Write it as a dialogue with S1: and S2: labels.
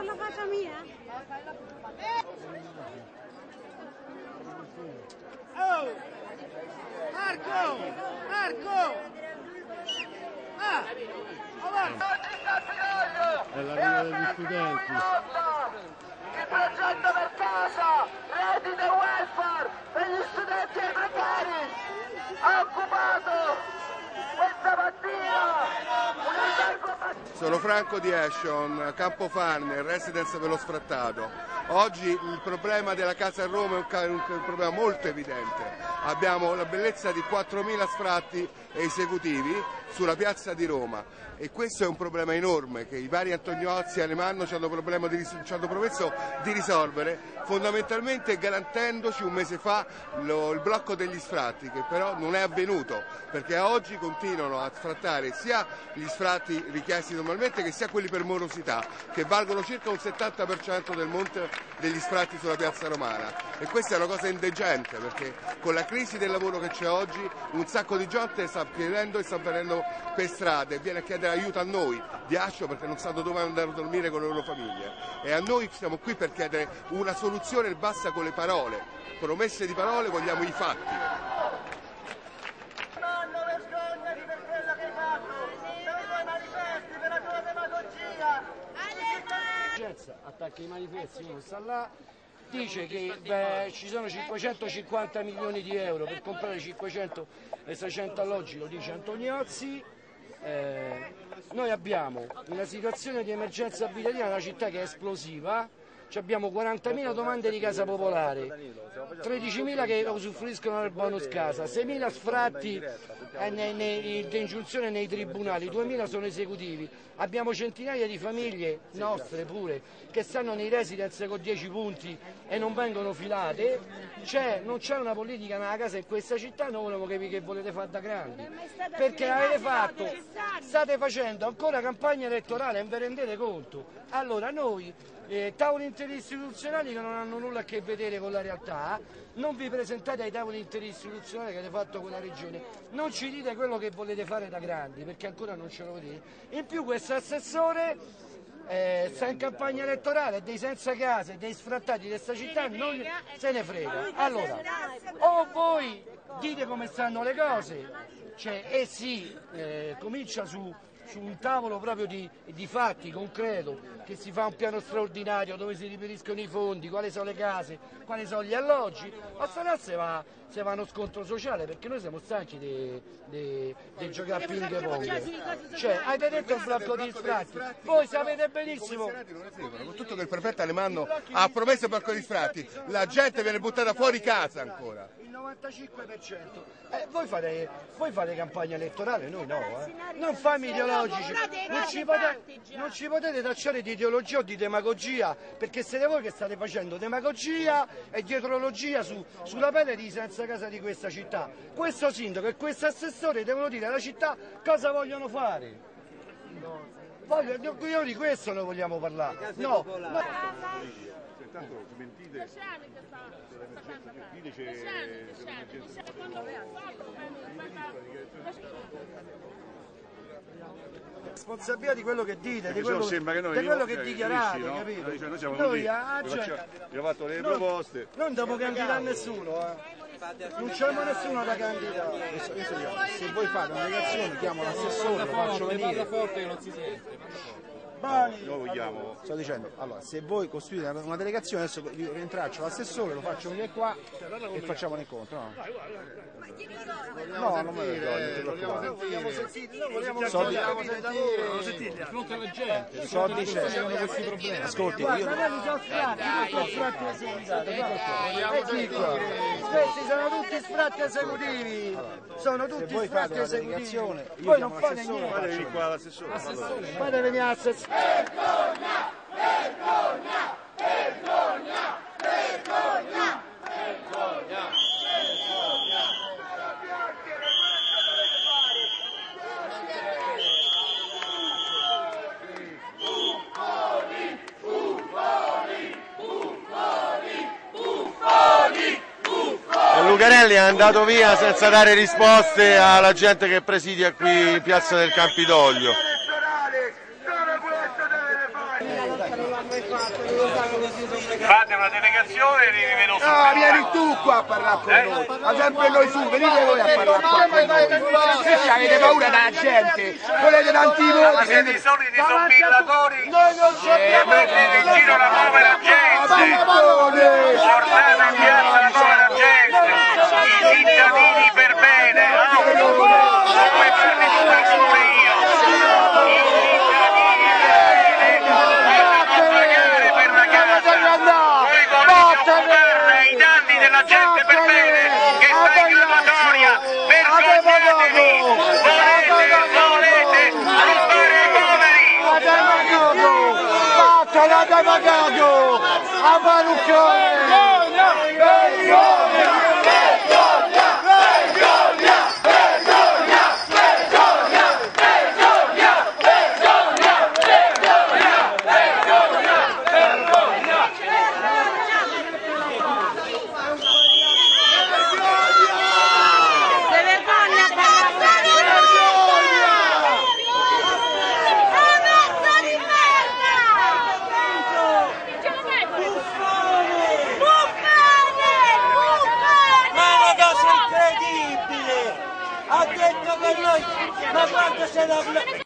S1: la faccia mia?
S2: Oh! Marco! Marco! Ah! Avanti!
S3: È l'arrivo degli studenti.
S4: Il progetto per casa, reddito e welfare per gli studenti e i precari ha occupato questa mattina un albergo.
S5: Sono Franco di Action, Campo Farne, residence per lo sfrattato. Oggi il problema della casa a Roma è un problema molto evidente. Abbiamo la bellezza di 4.000 sfratti esecutivi sulla piazza di Roma e questo è un problema enorme che i vari Antoniozzi e Alemanno ci hanno promesso di risolvere, fondamentalmente garantendoci un mese fa il blocco degli sfratti, che però non è avvenuto perché a oggi continuano a sfrattare sia gli sfratti richiesti normalmente che sia quelli per morosità, che valgono circa un 70% del monte degli sfratti sulla piazza romana, e questa è una cosa indecente perché con la crisi del lavoro che c'è oggi un sacco di gente sta chiedendo e sta venendo per strada e viene a chiedere aiuto a noi di Ascio perché non sanno dove andare a dormire con le loro famiglie, e a noi siamo qui per chiedere una soluzione, basta con le parole, promesse di parole, vogliamo i fatti.
S4: Non vergognati per quello che hai fatto, per i tuoi manifesti, per la tua demagogia.
S6: Attacca i manifesti, uno sta là, dice che ci sono 550 milioni di euro per comprare 500 e 600 alloggi, lo dice Antoniozzi. Noi abbiamo una situazione di emergenza abitativa, una città che è esplosiva, abbiamo 40.000 domande di casa popolare, 13.000 che usufruiscono del bonus casa, 6.000 sfratti di ingiunzione nei tribunali, 2.000 sono esecutivi, abbiamo centinaia di famiglie nostre pure che stanno nei residence con 10 punti e non vengono filate, non c'è una politica nella casa in questa città, noi vogliamo capire che volete fare da grandi, perché l'avete fatto, state facendo ancora campagna elettorale, non vi rendete conto? Allora noi tavoli interistituzionali che non hanno nulla a che vedere con la realtà, non vi presentate ai tavoli interistituzionali che avete fatto con la regione, non ci dite quello che volete fare da grandi perché ancora non ce lo vedete. In più questo assessore sta in campagna elettorale, dei senza case, dei sfrattati di questa città non se ne frega. Allora o voi dite come stanno le cose, e si comincia su un tavolo proprio di fatti concreto, che si fa un piano straordinario dove si riferiscono i fondi, quali sono le case, quali sono gli alloggi, o se no se va uno scontro sociale, perché noi siamo stanchi di giocare a ping pong. Avete detto il blocco di sfratti, voi sapete benissimo,
S5: con tutto che il prefetto Alemanno ha promesso il blocco di sfratti, la gente viene buttata fuori casa ancora.
S6: Il 95%. Voi fate campagna elettorale, noi no, non fami ideologici, non ci potete tacciare di ideologia o di demagogia, perché siete voi che state facendo demagogia e dietrologia sulla pelle di senza casa di questa città. Questo sindaco e questo assessore devono dire alla città cosa vogliono fare. Io di questo noi vogliamo parlare. No.
S3: Tanto smentite
S6: responsabilità di quello che dite, di quello che dichiarate,
S3: no?
S6: capito?
S3: Noi siamo
S6: Noi
S3: abbiamo fatto le proposte.
S6: Non dobbiamo candidare nessuno, non c'è nessuno da candidare.
S7: Se voi fate una delegazione, chiamo l'assessore, lo faccio venire.
S8: Forte che non si sente.
S3: Noi vogliamo.
S7: Sto dicendo, allora, se voi costruite una delegazione, adesso io rintraccio l'assessore, lo faccio venire qua e facciamo un incontro. No, non me lo ricordo.
S6: Vogliamo sentire.
S7: Sto dicendo questi problemi. Ascolti, io
S6: questi sono tutti sfratti esecutivi. Sono tutti sfratti esecutivi. Voi non fate niente. Fate venire l'assessore.
S4: Vergogna! Vergogna! Vergogna! Vergogna! Vergogna!
S5: Lucarelli è andato via senza dare risposte alla gente che presidia qui in piazza del Campidoglio.
S1: Fate una delegazione e vi vedo su.
S5: No, vieni tu qua a parlare con noi. Ma sempre noi su, venite voi a parlare qua con noi. Se avete paura della gente, volete tanti voti.
S1: Ma siete i soliti sommillatori che mettete in giro la povera gente. Portate in piazza la povera gente. I cittadini per bene. Come parli di questo pure io. I cittadini per bene. Per non pagare per la casa. Voi volete occupare i danni della gente per bene che sta in graduatoria. Vergognatevi. Volete rubare i poveri.
S2: Fatela da magato! A Maruccione!
S9: Ha detto che noi, ma quanto se la